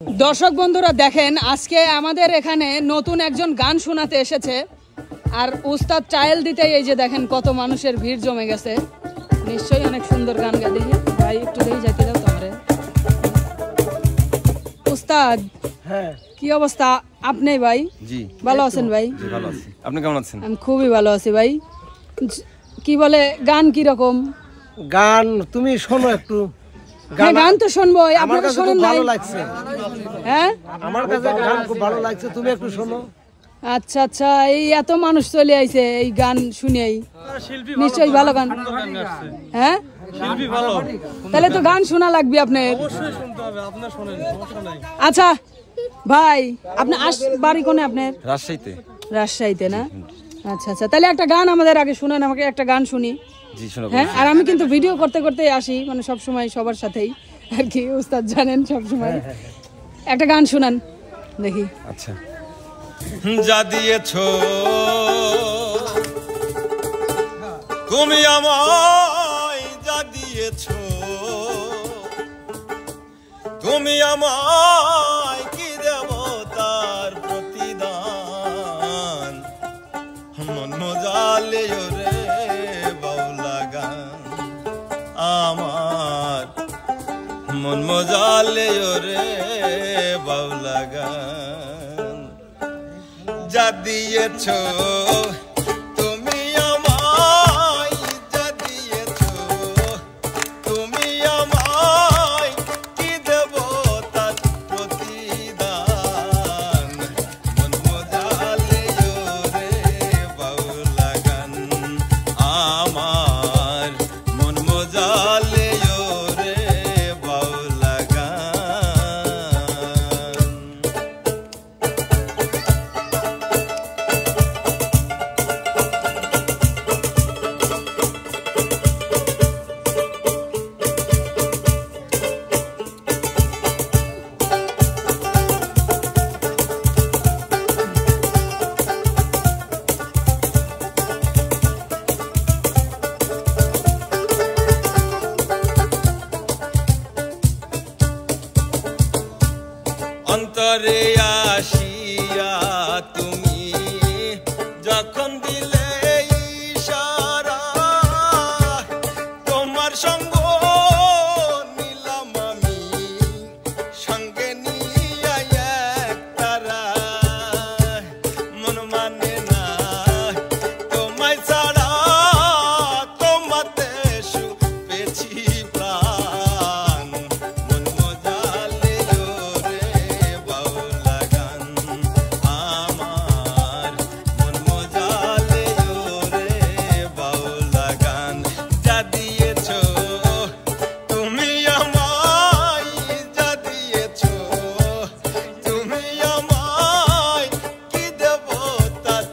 দর্শক বন্ধুরা দেখেন, আজকে আমাদের এখানে নতুন একজন গান শোনাতে এসেছে। আর উস্তাদ ট্রায়াল দিতে এই যে দেখেন কত মানুষের ভিড় জমে গেছে। নিশ্চয়ই অনেক সুন্দর গান গায়। দেখি ভাই একটু দেখি যাইতে দাও তোমারে। উস্তাদ, হ্যাঁ কি অবস্থা? আপনি ভাই? জি ভালো আছেন ভাই? জি ভালো আছি। আপনি কেমন আছেন? আমি খুবই ভালো আছি ভাই। কি বলে গান কি রকম? গান তুমি শোনো একটু। গান তো শুনবো, আপনারা শুনুন। ভালো লাগছে, হ্যাঁ আমার কাছে গান খুব ভালো লাগছে, তুমি একটু শোনো। আচ্ছা আচ্ছা, এই এত মানুষ চলে আইছে এই গান শুনেই, নিশ্চয়ই ভালো গান। হ্যাঁ শিল্পী ভালো, তাহলে তো গান শোনা লাগবে আপনার। অবশ্যই শুনতে হবে, আপনার শুনেন, সমস্যা নাই। আচ্ছা ভাই, আপনি বাড়ি কোনে আপনার? রাজশাহীতে। রাজশাহীতে না? আচ্ছা আচ্ছা, তাহলে একটা গান আমাদের আগে শুনেন, আমাকে একটা গান শুনি। জি শোনাবো। হ্যাঁ, আর আমি কিন্তু ভিডিও করতে করতে আসি, মানে সব সময় সবার সাথেই আর কি, উস্তাদ জানেন সব সময়। একটা গান শুনান দেখি। আচ্ছা। যা দিয়েছো তুমি আমায়, যা দিয়েছো তুমি আমায়, কি দেব তার প্রতিদান? মন মজালে রে বাউলা গান আমার, মন মজালে রে বাউলা গান। যা দিয়েছো তুমি আমায়, যা দিয়েছো তুমি আমায়, কি দেব তার প্রতিদান? মন মজালে রে বাউলা গান আমার, মন মজালে রে বাউলা গান। অন্তরে আসিয়া তুমি যখন দিলে ইশারা, তোমার সঙ্গ নিলাম আমি, সঙ্গে নিয়ে এক তারা। মন মানে না তোমায় ছাড়া, তোমাতে পেয়েছি প্রাণ। মন মজালে রে বাউলা গান আমার, মন মজালে রে বাউলা গান। যা দিয়েছো তুমি আমায়, যা দিয়েছো তুমি আমায়, কি দেব তার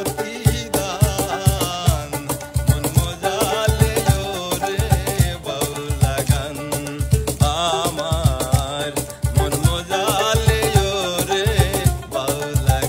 প্রতিদান? মন মজালে রে বাউলা গান আমার, মন মজালে রে বাউলা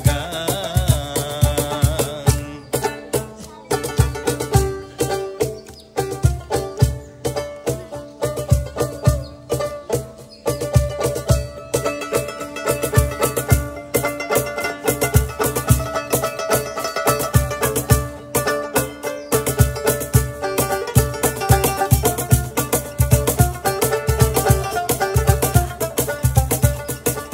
গান।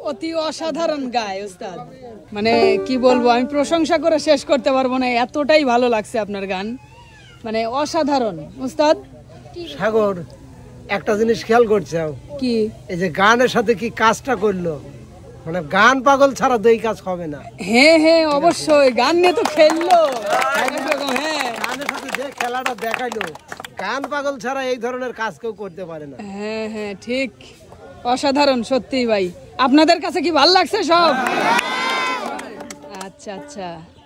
অতি অসাধারণ গায় উস্তাদ, মানে কি বলবো, আমি প্রশংসা করে শেষ করতে পারবো না, এতটাই ভালো লাগছে আপনার গান, মানে অসাধারণ উস্তাদ। সাগর, একটা জিনিস খেয়াল করছো, কি? এই যে গানের সাথে কি কাজটা করলো, মানে গান পাগল ছাড়া তো এই কাজ হবে না। হ্যাঁ হ্যাঁ অবশ্যই, গান নিয়ে তো খেললো একরকম, হ্যাঁ গানের সাথে যে খেলাটা দেখাইলো, গান পাগল ছাড়া এই ধরনের কাজ কেউ করতে পারে না। হ্যাঁ হ্যাঁ ঠিক, অসাধারণ সত্যি ভাই। আপনাদের কাছে কি ভালো লাগছে সব? আচ্ছা আচ্ছা।